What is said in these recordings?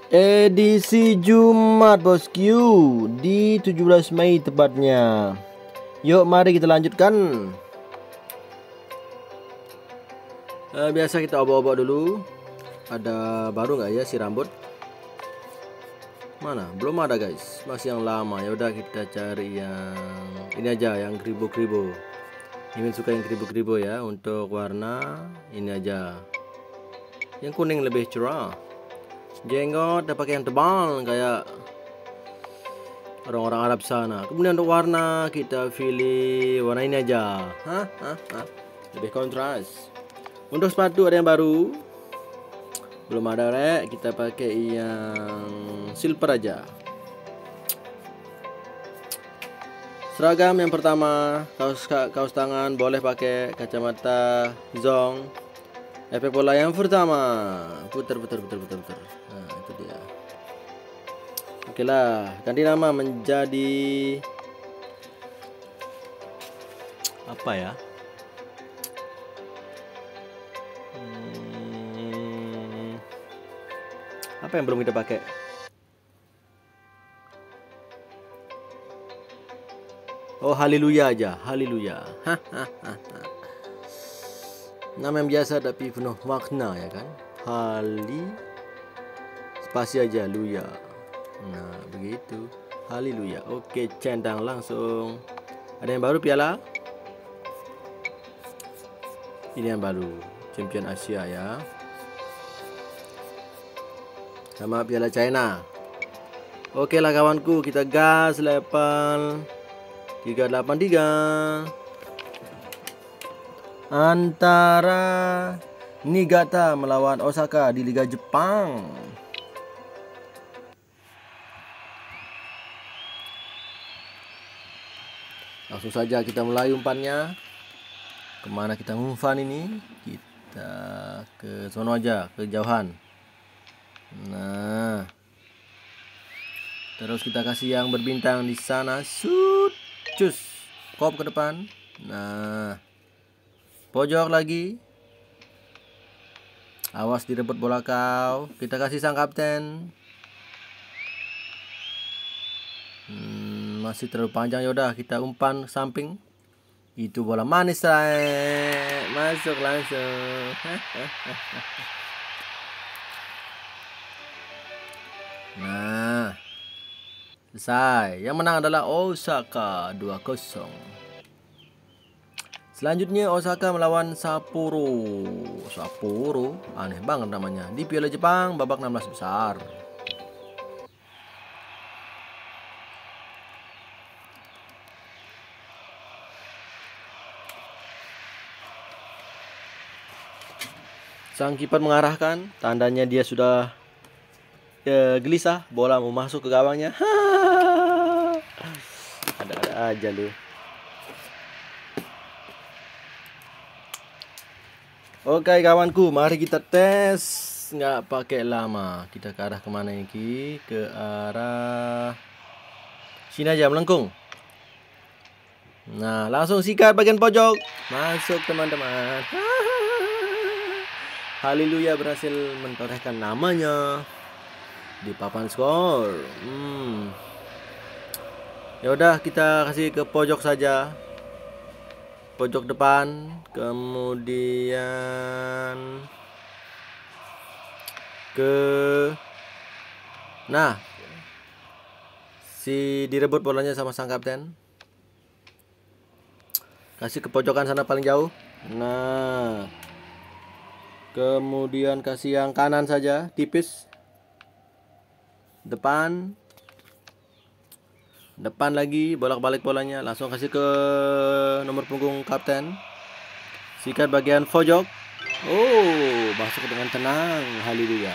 Edisi Jumat bosku, di 17 Mei tepatnya. Yuk mari kita lanjutkan. Biasa kita obok-obok dulu. Ada baru nggak ya si rambut? Mana? Belum ada guys, masih yang lama. Ya udah kita cari yang ini aja, yang kribo-kribo. Ini suka yang kribo-kribo ya. Untuk warna ini aja. Yang kuning lebih cerah. Jenggot udah pakai yang tebal kayak orang-orang Arab sana. Kemudian untuk warna kita pilih warna ini aja. Lebih kontras. Untuk sepatu ada yang baru. Belum ada rek. Kita pakai yang silver aja. Seragam yang pertama, kaos tangan boleh pakai kacamata zong. Efek bola yang pertama, putar. Nah, itu dia. Oke lah, ganti nama menjadi apa ya? Apa yang belum kita pakai? Oh, haleluya aja, haleluya. Nama yang biasa tapi penuh makna ya kan. Spasi aja luya. Nah begitu, haleluya. Oke, centang langsung. Ada yang baru piala? Ini yang baru, Champion Asia ya. Sama piala China. Oke lah kawanku, kita gas level 383. Antara Niigata melawan Osaka di Liga Jepang. Langsung saja kita mulai umpannya. Kemana kita ngumpan ini? Kita ke sono aja, ke jauhan. Nah, terus kita kasih yang berbintang di sana. Shoot, cus, kop ke depan. Nah, pojok lagi. Awas direbut bola kau. Kita kasih sang kapten. Masih terlalu panjang. Yaudah kita umpan samping. Itu bola manis masuk langsung. Nah, selesai. Yang menang adalah Osaka 2-0. Selanjutnya Osaka melawan Sapporo. Aneh banget namanya. Di Piala Jepang babak 16 besar. Sang kiper mengarahkan, tandanya dia sudah gelisah. Bola mau masuk ke gawangnya. Ada aja lu. Oke kawanku, mari kita tes. Nggak pakai lama. Kita ke arah kemana ini? Ke arah sini aja, melengkung. Nah, langsung sikat bagian pojok. Masuk teman-teman. Haleluya, berhasil mentorehkan namanya di papan skor. Ya udah, kita kasih ke pojok saja. Pojok depan, kemudian nah, direbut bolanya sama sang kapten. Kasih ke pojokan sana paling jauh. Nah, kemudian kasih yang kanan saja, tipis. Depan lagi, bolak-balik bolanya. Langsung kasih ke nomor punggung kapten. Sikat bagian pojok. Oh, masuk dengan tenang. Haleluya.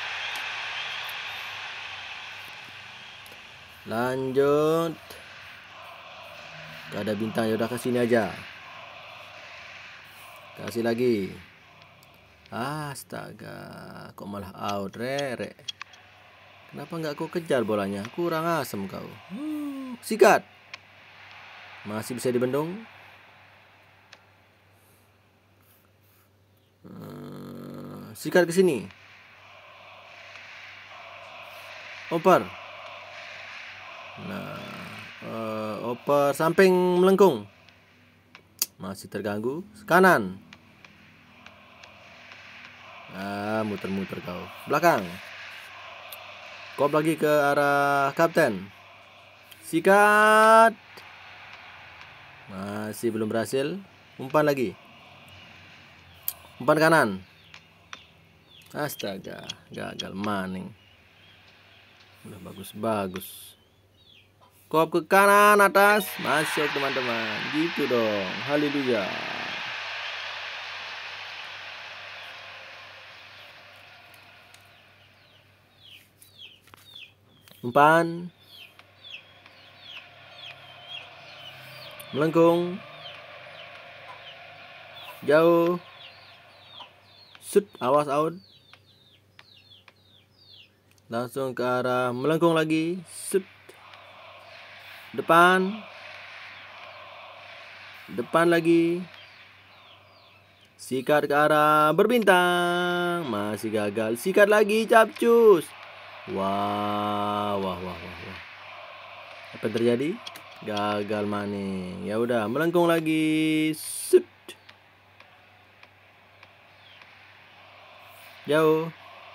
Lanjut. Gak ada bintang, yaudah ke sini aja. Kasih lagi. Astaga, kok malah out, Rere. Kenapa nggak kau kejar bolanya? Kurang asem kau. Sikat. Masih bisa dibendung. Sikat ke sini. Oper. Nah, oper samping melengkung. Masih terganggu. Kanan. Muter-muter kau. Belakang. Kop lagi ke arah kapten. Sikat. Masih belum berhasil. Umpan lagi. Umpan kanan. Astaga, gagal maning. Udah bagus-bagus. Kop ke kanan atas. Masuk teman-teman. Gitu dong. Haleluya. Umpan. Melengkung. Jauh. Shoot, awas out. Langsung ke arah melengkung lagi. Shoot. Depan. Depan lagi. Sikat ke arah berbintang. Masih gagal. Sikat lagi, capcus. Wah. Apa yang terjadi? Gagal maning. Ya udah, melengkung lagi. Shoot. Jauh.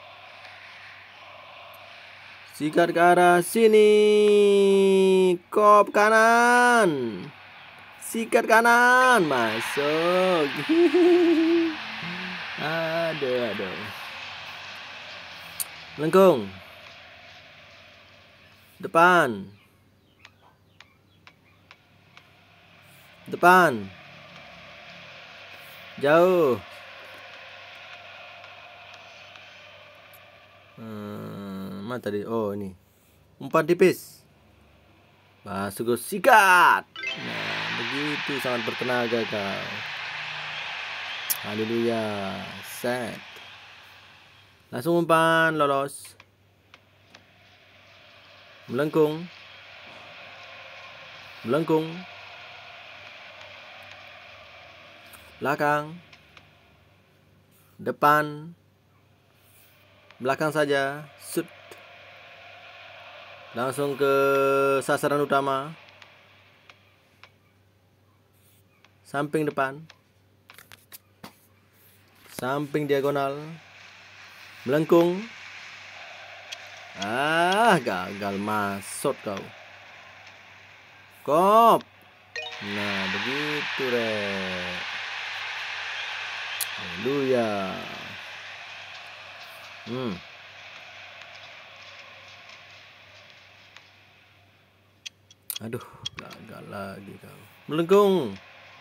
Sikat ke arah sini. Kop kanan. Sikat kanan. Masuk. Aduh. Melengkung. Depan. Jauh. Mana tadi? Oh, ini. Umpan tipis. Masuk, sikat. Nah, begitu sangat bertenaga kau. Haleluya. Set. Langsung umpan, lolos. Melengkung. Belakang. Depan. Belakang saja. Shoot. Langsung ke sasaran utama. Samping depan. Samping diagonal. Melengkung. Gagal masuk kau. Kop. Nah, begitu rek. Haleluya. Aduh, gagal lagi kau. Melengkung.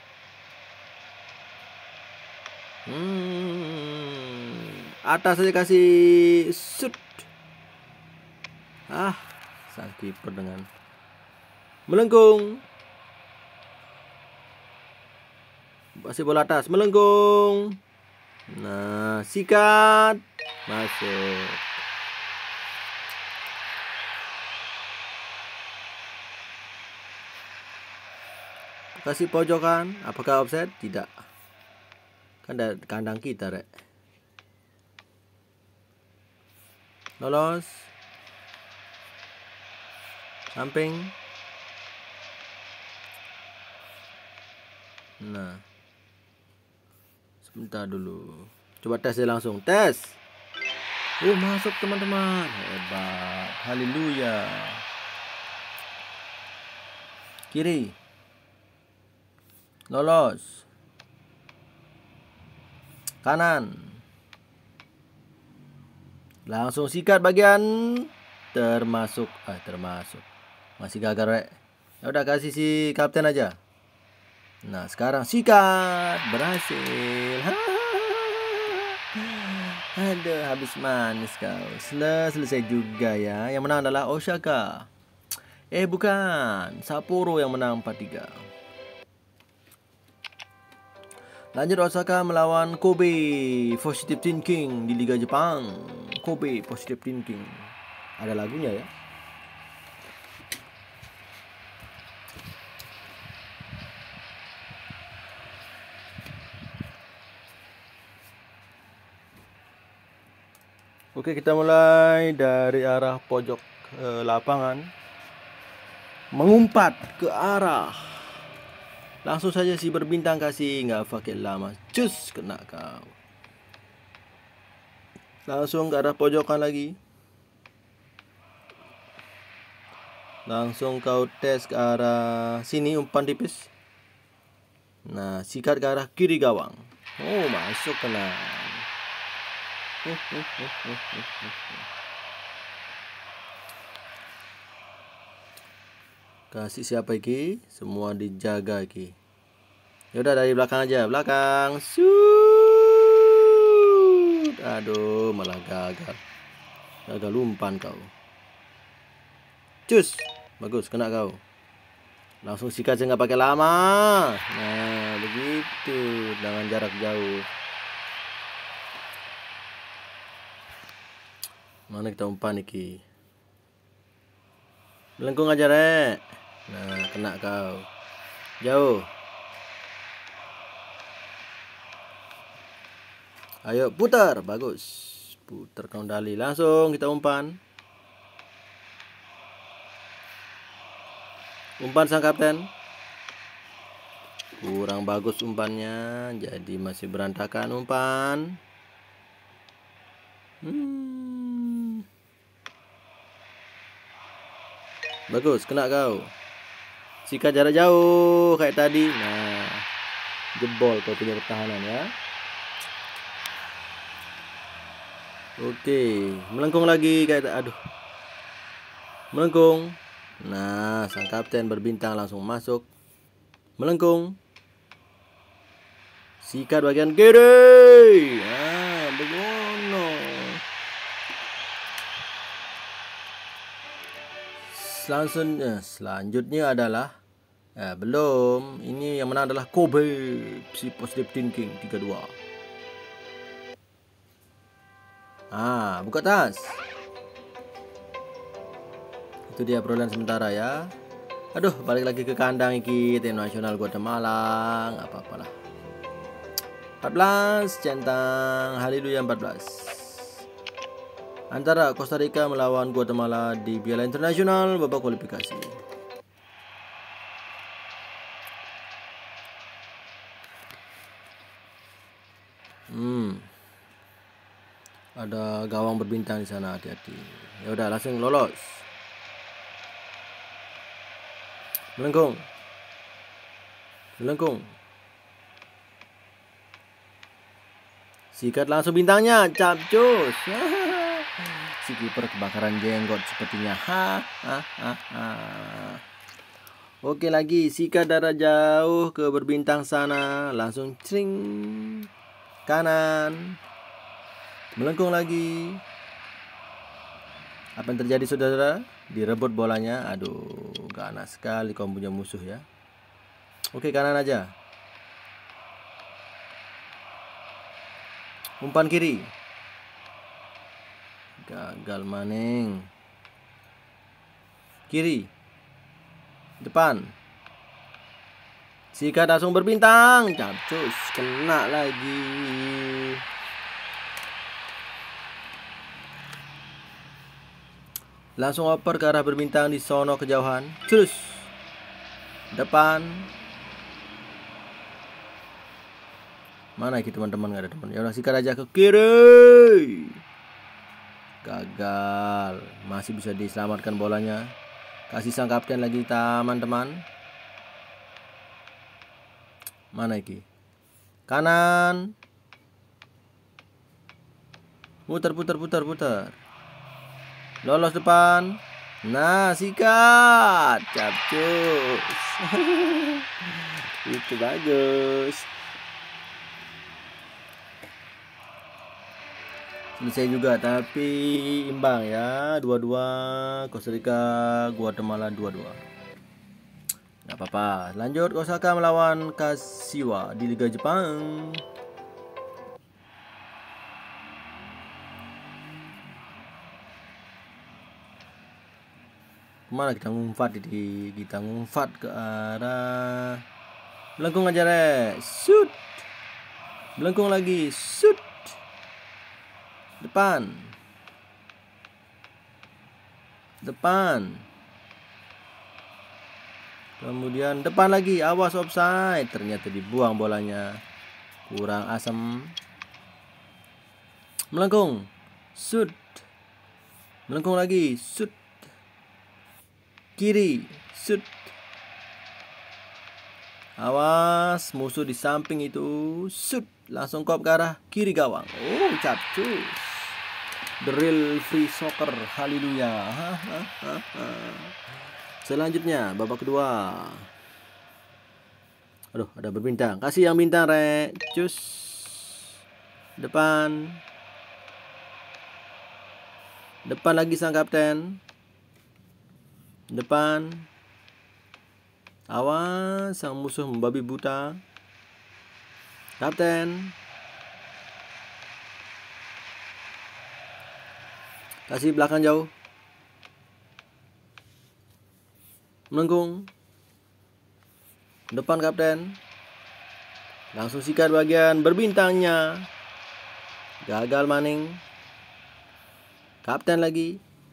Atas saja kasih shoot. Sang kiper dengan melengkung. Masih bola atas, melengkung. Nah, sikat. Masuk. Kasih pojokan. Apakah offside? Tidak. Kan ada kandang kita, rek. Lolos. Samping. Nah. Sebentar dulu. Coba tes langsung. Tes. Masuk teman-teman. Hebat. Haleluya. Kiri. Lolos. Kanan. Langsung sikat bagian. Termasuk. Masih gagal, rek. Ya udah, kasih si kapten aja. Nah, sekarang sikat. Berhasil. Aduh, habis manis kau. Selesai juga ya. Yang menang adalah Osaka. Bukan, Sapporo yang menang 4-3. Lanjut, Osaka melawan Kobe Positive Thinking di Liga Jepang. Kobe Positive Thinking. Ada lagunya ya. Oke, kita mulai dari arah pojok lapangan, mengumpat ke arah. Langsung saja si berbintang kasih, nggak pakai lama, cus, kena kau. Langsung ke arah pojokan lagi. Langsung kau tes ke arah sini, umpan tipis. Nah, sikat ke arah kiri gawang. Oh, masuk, kena. Kasih siapa iki? Semua dijaga iki. Yaudah dari belakang aja, belakang. Shoot. Aduh, malah gagal. Gagal umpan kau. Cus, bagus, kena kau. Langsung sikat aja, nggak pakai lama. Nah, begitu, dengan jarak jauh. Mana kita umpan iki? Melengkung aja, Rek. Nah, kena kau. Jauh. Ayo putar, bagus. Putar kembali, langsung kita umpan. Umpan sang kapten. Kurang bagus umpannya, jadi masih berantakan umpan. Bagus, kena kau. Sikat jarak jauh kayak tadi. Nah, jebol kau punya pertahanan ya. Oke, melengkung lagi kayak aduh. Melengkung. Nah, sang kapten berbintang langsung masuk. Melengkung. Sikat bagian kiri. Ah, begono. Selanjutnya adalah belum. Ini yang menang adalah Kobe, si positive thinking 3-2. Buka tas. Itu dia perolehan sementara ya. Aduh, balik lagi ke kandang iki, tim nasional Guatemala. Nggak apa-apalah. 14 centang, haleluya 14. Antara Costa Rica melawan Guatemala di Piala Internasional babak kualifikasi. Ada gawang berbintang di sana, hati-hati. Ya udah, langsung lolos. Melengkung. Melengkung. Sikat langsung bintangnya, capcus. Si kiper kebakaran jenggot sepertinya. Oke, lagi sikat darah jauh ke berbintang sana, langsung cring kanan. Melengkung lagi. Apa yang terjadi, saudara? Direbut bolanya. Aduh, ganas sekali kau punya musuh ya. Oke, kanan aja. Umpan kiri. Gagal maning. Kiri. Depan. Sikat langsung berbintang. Capcus, kena lagi. Langsung oper ke arah berbintang di sono kejauhan. Terus. Depan. Mana iki teman-teman? Gak ada teman. Ya udah, sikat aja ke kiri. Gagal. Masih bisa diselamatkan bolanya. Kasih sang kapten lagi teman-teman. Mana iki? Kanan. Putar. Lolos depan. Nah, sikat. Capcus. Itu bagus. Selesai juga, tapi imbang ya, 2-2. Costa Rica Guatemala 2-2. Gak apa-apa. Lanjut, Osaka melawan Kashiwa di Liga Jepang. Kemana kita ngumpat ini? Kita ngumpat ke arah melengkung aja, Rek. Shoot. Melengkung lagi. Shoot. Depan. depan. Kemudian depan lagi, awas offside. Ternyata dibuang bolanya. Kurang asem. Melengkung, shoot. Melengkung lagi, shoot. Kiri, shoot. Awas, musuh di samping itu, shoot. Langsung kop ke arah kiri gawang. Oh, capcus. The real free soccer, haleluya. Selanjutnya, babak kedua. Aduh, ada berbintang. Kasih yang bintang, Rek. Cus. Depan. Depan lagi sang kapten. Depan. Awas, sang musuh membabi buta. Kapten. Kasih belakang jauh. Melengkung. Depan kapten. Langsung sikat bagian berbintangnya. Gagal maning. Kapten lagi.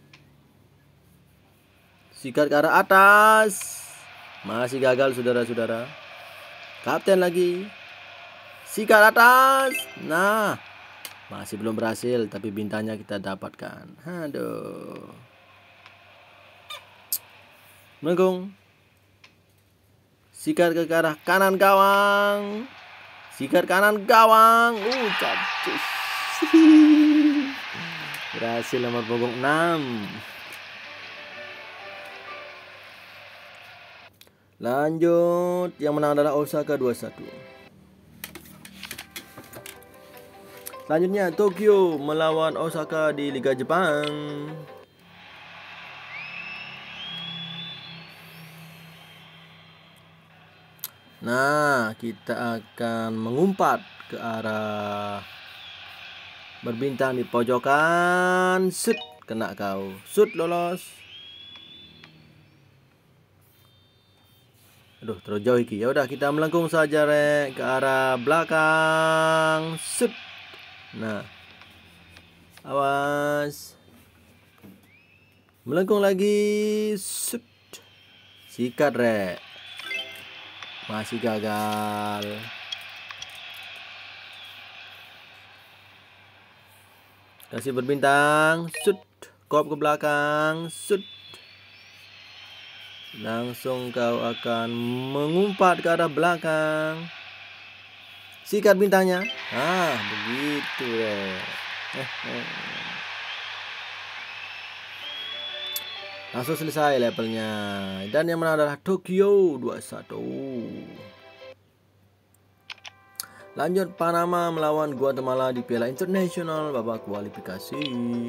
Sikat ke arah atas. Masih gagal, saudara-saudara. Kapten lagi. Sikat atas. Nah, masih belum berhasil, tapi bintangnya kita dapatkan. Aduh. Melengkung. Sikat ke arah kanan gawang. Sikat kanan gawang. Capcus. Berhasil nomor punggung 6. Lanjut, yang menang adalah Osaka 2-1. Selanjutnya Tokyo melawan Osaka di Liga Jepang. Nah, kita akan mengumpat ke arah berbintang di pojokan. Shoot, kena kau. Shoot, lolos. Aduh, terlalu jauh iki. Ya udah, kita melengkung saja, Rek, ke arah belakang. Shoot. Nah. Awas. Melengkung lagi. Shoot. Sikat, Rek. Masih gagal. Kasih berbintang. Shoot. Kop ke belakang. Shoot. Langsung kau akan mengumpat ke arah belakang. Sikat bintangnya. Begitu, Langsung selesai levelnya. Dan yang menang adalah Tokyo 2-1. Lanjut, Panama melawan Guatemala di Piala Internasional babak kualifikasi.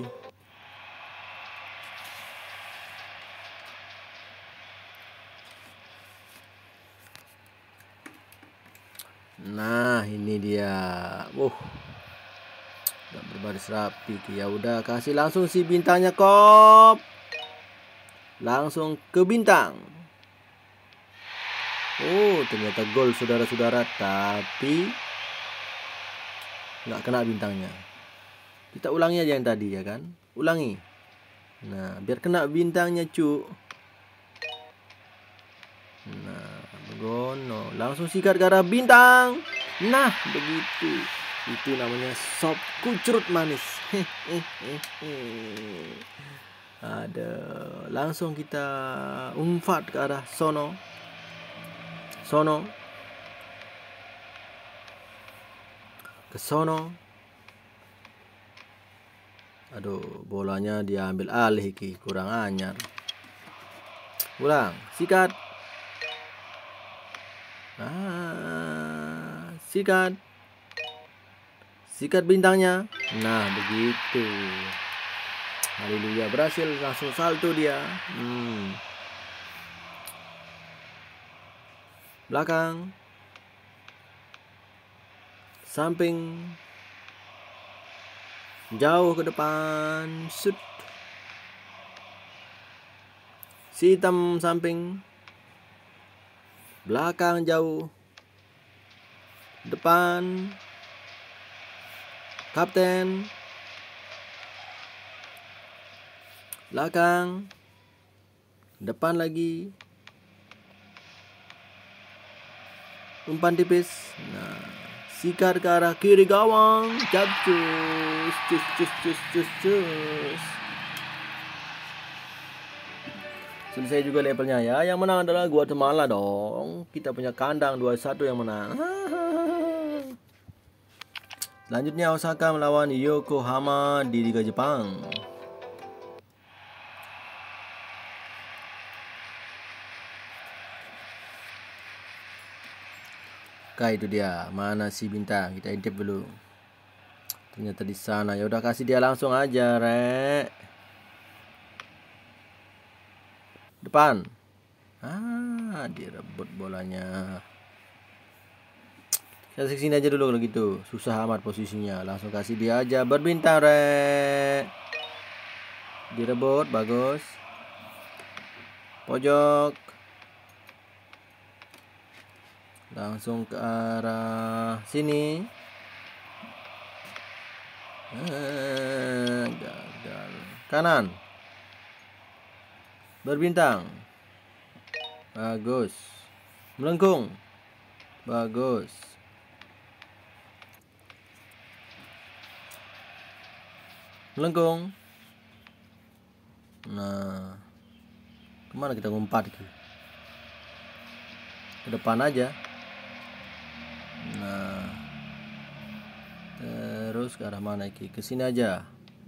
Nah, ini dia. Udah berbaris rapi. Ya udah, kasih langsung si bintangnya, kop. Langsung ke bintang. Ternyata gol, saudara-saudara, tapi nggak kena bintangnya. Kita ulangi aja yang tadi, ya kan? Ulangi. Nah, biar kena bintangnya, cu. Nah, begono. Langsung sikat ke arah bintang. Nah, begitu. Itu namanya sop kucrut manis. Ada. Langsung kita umpat ke arah sono. Ke sono. Aduh, bolanya diambil alih iki, kurang anyar. Ulang, sikat. Sikat. Sikat bintangnya. Nah, begitu. Haleluya, berhasil, langsung salto dia. Belakang. Samping. Jauh ke depan. Shoot. Si hitam samping. Belakang jauh. Depan. Kapten. Belakang. Depan lagi. Umpan tipis. Nah, sikat ke arah kiri gawang. Capcus. Cus. Selesai juga levelnya ya. Yang menang adalah Guatemala dong. Kita punya kandang 2-1 yang menang. Selanjutnya Osaka melawan Yokohama di Liga Jepang. Oke, itu dia. Mana si bintang? Kita intip dulu. Ternyata di sana. Ya udah, kasih dia langsung aja, Rek. Depan. Direbut bolanya. Kasih sini aja dulu kalau gitu. Susah amat posisinya. Langsung kasih dia aja. Berbintang, Rek. Direbut, bagus. Pojok. Langsung ke arah sini. Gagal. Kanan. Berbintang. Bagus. Melengkung. Bagus. Melengkung. Nah, kemana kita ngumpat ke depan aja. Nah, terus ke arah mana iki? Ke sini aja.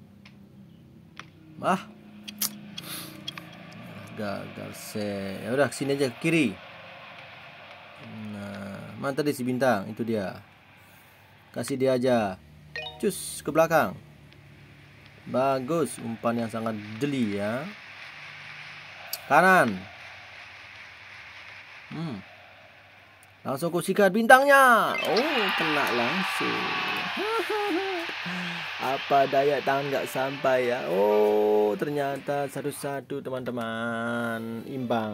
Gagal se. Ya udah, ke sini aja, ke kiri. Nah, mana tadi si bintang? Itu dia. Kasih dia aja. Cus ke belakang. Bagus, umpan yang sangat jeli ya. Kanan. Langsung ku sikat bintangnya. Oh, kena langsung. Apa daya tangan nggak sampai ya. Oh, ternyata 1-1 teman-teman. Imbang.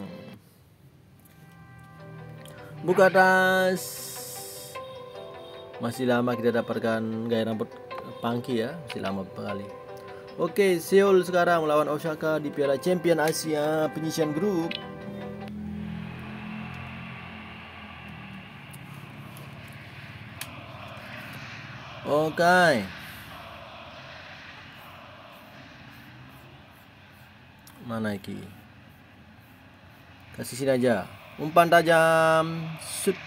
Buka tas. Masih lama kita dapatkan gaya rambut Punky ya. Masih lama sekali. Oke, Seoul sekarang melawan Osaka di Piala Champion Asia penyisian grup. Oke. Mana iki? Kasih sini aja. Umpan tajam. Shoot.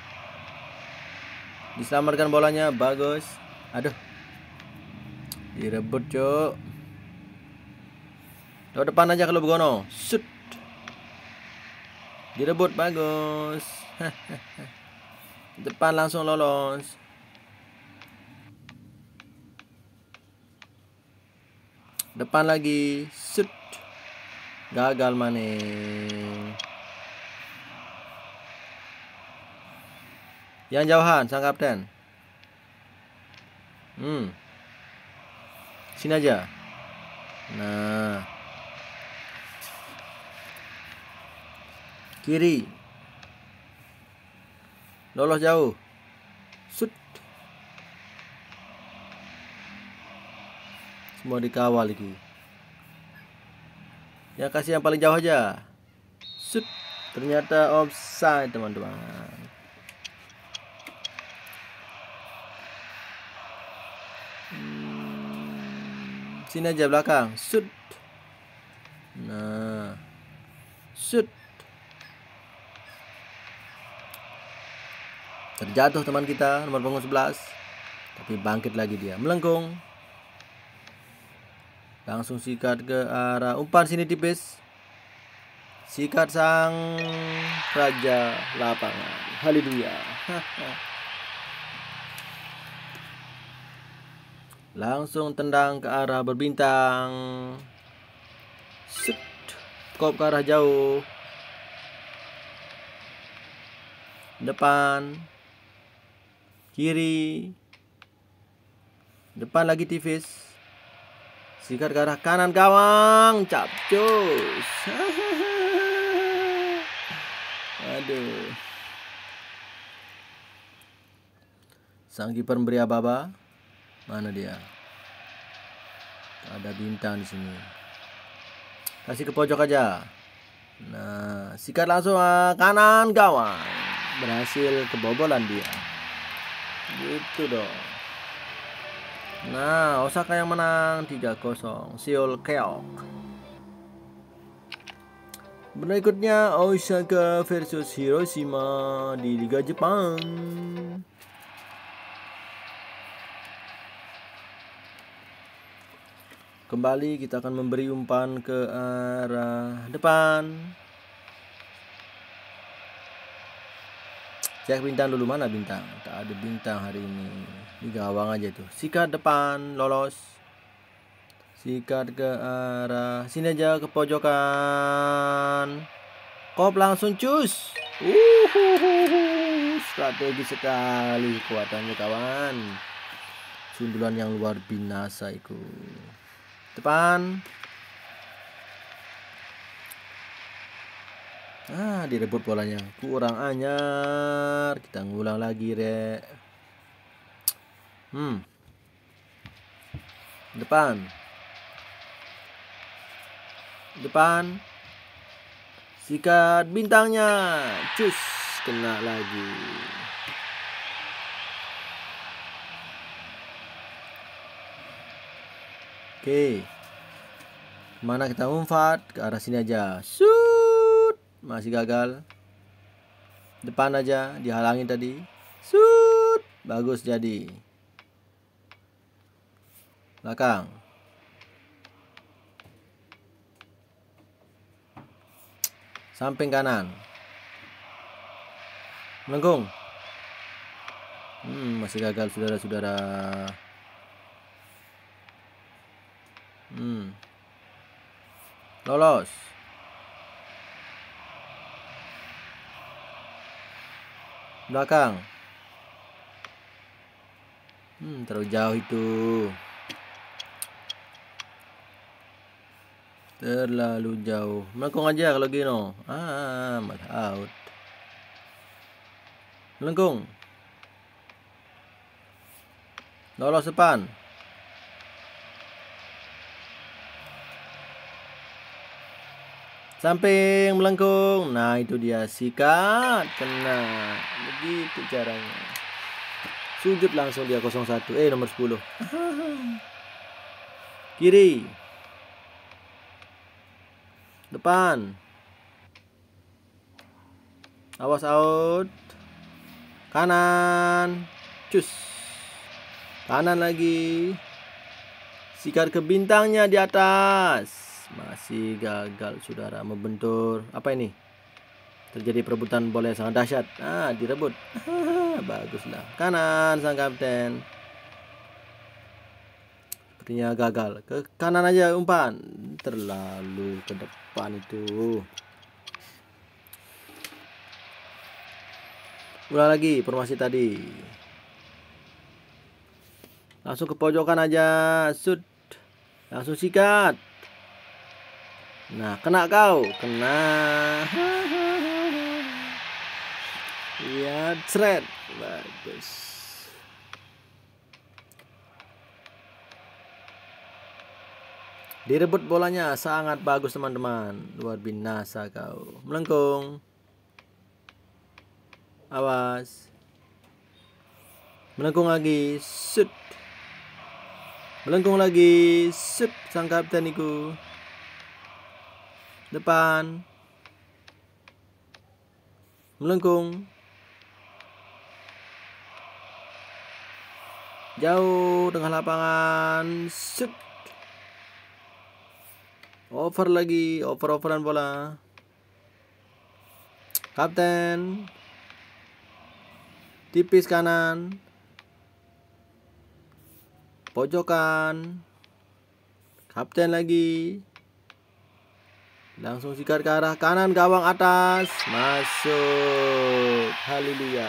Diselamatkan bolanya. Bagus. Aduh. Direbut, cok. Lewat depan aja kalau begono. Shoot. Direbut, bagus. Depan langsung lolos. Depan lagi. Shoot. Gagal maning. Yang jauhan sang kapten. Sini aja. Nah. Kiri. Lolos jauh. Shoot. Semua dikawal lagi. Ya, kasih yang paling jauh aja. Shoot. Ternyata offside, teman-teman. Sini aja belakang. Shoot. Nah. Shoot. Terjatuh teman kita nomor punggung 11. Tapi bangkit lagi dia. Melengkung. Langsung sikat ke arah umpan sini tipis. Sikat sang raja lapangan. Haleluya. Langsung tendang ke arah berbintang. Shoot. Kop ke arah jauh. Depan. Kiri. Depan lagi tipis. Sikat ke arah kanan gawang. Capcus. Aduh. Sang kiper memberi aba-aba. Mana dia? Ada bintang di sini. Kasih ke pojok aja. Nah, sikat langsung kanan gawang. Berhasil kebobolan dia. Gitu dong. Nah, Osaka yang menang 3-0. Seoul Keok. Berikutnya Osaka versus Hiroshima di Liga Jepang. Kembali kita akan memberi umpan ke arah depan. Cek bintang dulu, mana bintang? Tak ada bintang hari ini. Di gawang aja tuh. Sikat depan, lolos. Sikat ke arah sini aja, ke pojokan. Kop langsung cus. Strategi sekali kekuatannya kawan. Sundulan yang luar binasa itu. Depan. Direbut bolanya. Kurang anyar. Kita ngulang lagi, Rek. Depan. Depan. Sikat bintangnya. Cus. Kena lagi. Oke. Mana kita umpat? Ke arah sini aja. Shoot. Masih gagal. Depan aja, dihalangin tadi. Shoot. Bagus jadi. Belakang. Samping kanan. Melengkung. Masih gagal saudara-saudara. Lolos. Belakang. Terlalu jauh itu. Terlalu jauh. Melengkung aja kalau gino. Malah out. Melengkung. Lolos depan. Samping, melengkung. Nah, itu dia, sikat. Kena. Begitu caranya. Sujud langsung dia 01. Nomor 10. Kiri. Depan. Awas out. Kanan. Cus. Kanan lagi. Sikat ke bintangnya di atas. Masih gagal saudara, membentur. Apa ini? Terjadi perebutan bola yang sangat dahsyat. Direbut. Baguslah. Kanan sang kapten. Sepertinya gagal. Ke kanan aja umpan. Terlalu ke depan itu. Ulang lagi formasi tadi. Langsung ke pojokan aja. Shoot. Langsung sikat. Nah, kena kau. Kena. Lihat, thread. Bagus. Direbut bolanya sangat bagus teman-teman. Luar binasa kau. Melengkung. Awas. Melengkung lagi. Shoot. Melengkung lagi. Shoot. Sang kapten iku. Depan. Melengkung. Jauh tengah lapangan. Shoot. Over lagi. Over-overan bola. Kapten. Tipis kanan. Pojokan. Kapten lagi. Langsung sikat ke arah kanan gawang atas. Masuk. Haleluya.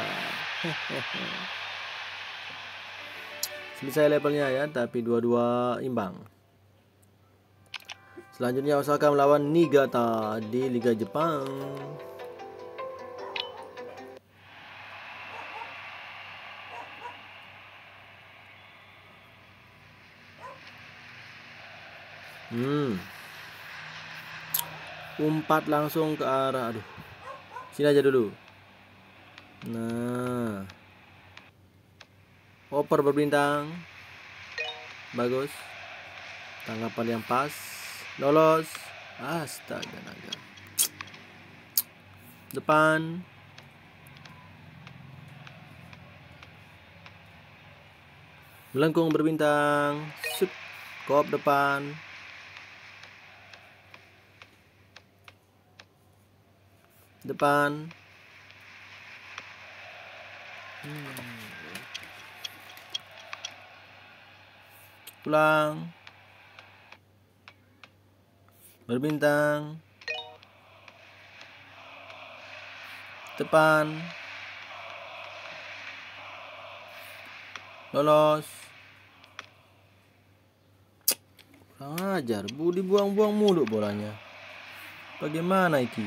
Selesai levelnya ya, tapi dua-dua imbang. Selanjutnya Osaka melawan Niigata di Liga Jepang. Umpat langsung ke arah, aduh, sini aja dulu. Nah, oper berbintang, bagus, tangkapan yang pas, lolos. Astaga naga. Depan, melengkung berbintang, shoot, kop depan. Depan. Pulang. Berbintang. Depan. Lolos. Kurang ajar, dibuang-buang mulu bolanya. Bagaimana iki?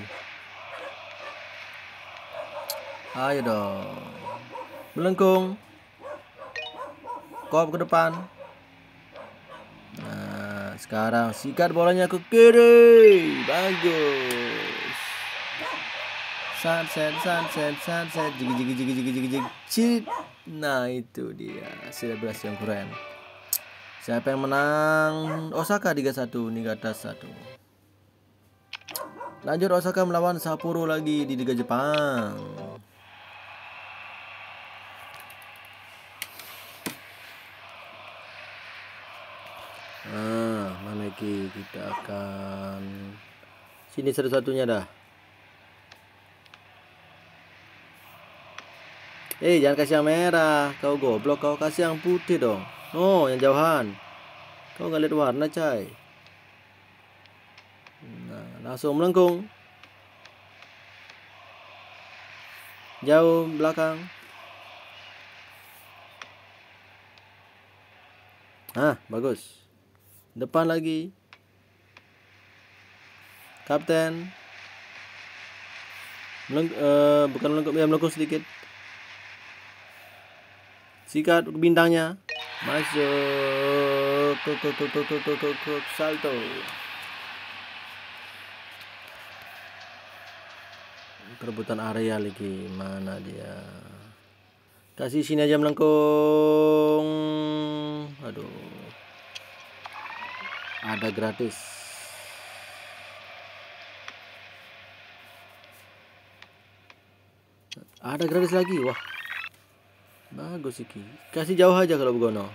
Ayo dong. Melengkung. Kop ke depan. Nah, sekarang sikat bolanya ke kiri. Bagus. Sunset. Jig. Nah, itu dia. Selebrasi yang keren. Siapa yang menang? Osaka 3-1, Niigata 1. Lanjut Osaka melawan Sapporo lagi di Liga Jepang. Nah, mana iki? Kita akan sini satu-satunya dah. Jangan kasih yang merah. Kau goblok, kau kasih yang putih dong. Oh, yang jauhan. Kau nggak lihat warna, cai. Nah, langsung melengkung. Jauh belakang. Nah, bagus. Depan lagi. Kapten. Bukan melengkung, ya melengkung sedikit. Sikat bintangnya. Masuk. Salto. Perebutan area lagi. Mana dia? Kasih sini aja melengkung. Aduh. Ada gratis. Ada gratis lagi. Wah. Bagus iki. Kasih jauh aja kalau begono.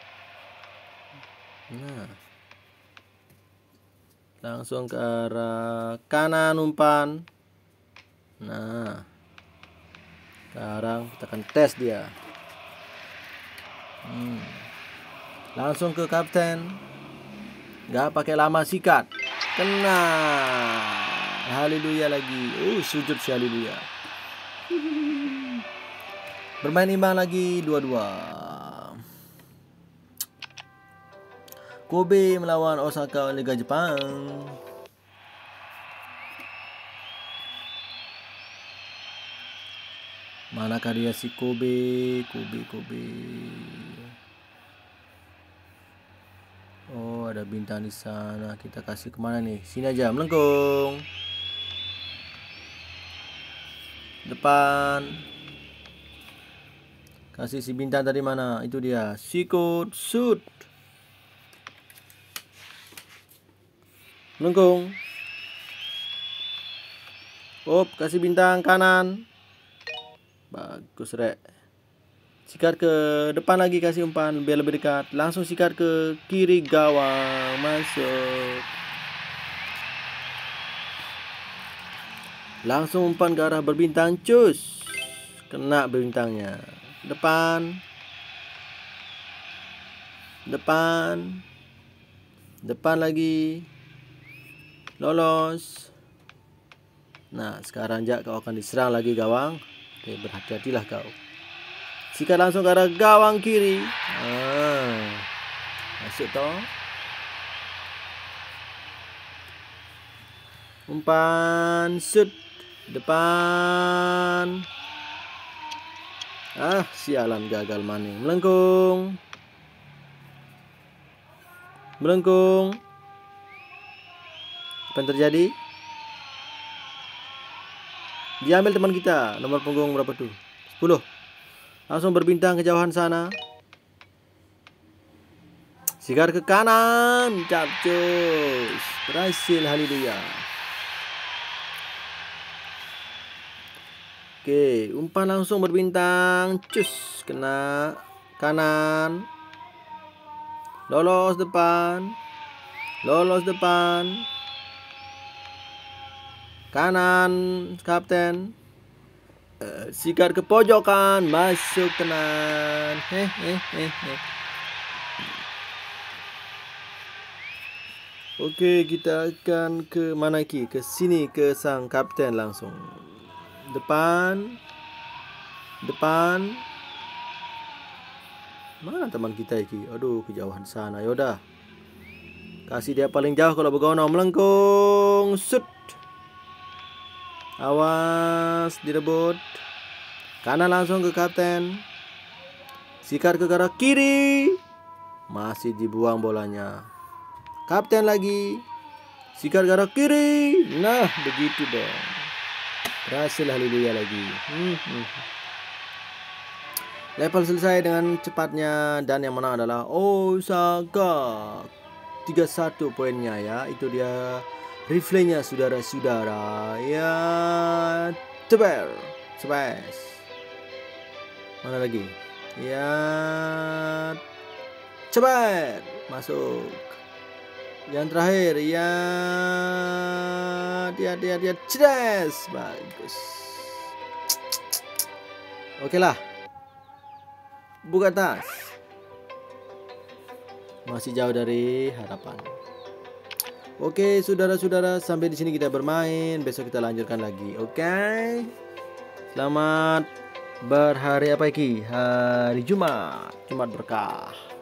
Nah. Langsung ke arah kanan umpan. Nah. Sekarang kita akan tes dia. Langsung ke kapten. Gak pakai lama, sikat. Kena. Haleluya lagi. Sujud si haleluya. Bermain imbang lagi 2-2. Kobe melawan Osaka Liga Jepang. Manakah dia si Kobe? Oh, ada bintang di sana. Kita kasih kemana nih? Sini aja, melengkung. Depan. Kasih si bintang tadi mana? Itu dia. Sikut, shoot. Melengkung. Kasih bintang kanan. Bagus, Rek. Sikat ke depan lagi, kasih umpan biar lebih dekat. Langsung sikat ke kiri gawang. Masuk. Langsung umpan ke arah berbintang. Cus. Kena berbintangnya. Depan. Depan lagi. Lolos. Nah, sekarang Jak, kau akan diserang lagi gawang. Oke, berhati-hatilah kau. Sikat langsung ke arah gawang kiri. Masuk toh. Umpan, shoot. Depan. Sialan, gagal maning. Melengkung. Apa yang terjadi? Diambil teman kita. Nomor punggung berapa tuh? 10. Langsung berbintang ke jauhan sana. Sigar ke kanan. Capcus. Berhasil, haleluya. Oke, umpan langsung berbintang. Cus, kena kanan. Lolos depan. Lolos depan. Kanan, kapten. Sikat ke pojokan. Masuk tenan. Oke, kita akan ke mana ki? Ke sini, ke sang kapten langsung. Depan. Depan. Mana teman kita iki? Aduh, kejauhan sana. Yaudah. Kasih dia paling jauh kalau begono. Melengkung. Shoot. Awas, direbut. Kanan langsung ke kapten. Sikat ke arah kiri. Masih dibuang bolanya. Kapten lagi. Sikat ke arah kiri. Nah, begitu dong. Berhasil, haleluya lagi. Level selesai dengan cepatnya. Dan yang menang adalah Osaka. 31 poinnya ya. Itu dia riflenya saudara-saudara. Ya, ceper. Space. Mana lagi? Ya, cepat. Masuk. Yang terakhir. Ya, dia cedes. Bagus. Oke lah. Buka tas. Masih jauh dari harapan. Oke, saudara-saudara, sampai di sini kita bermain. Besok kita lanjutkan lagi. Oke. Selamat berhari apa iki? Hari Jumat. Jumat berkah.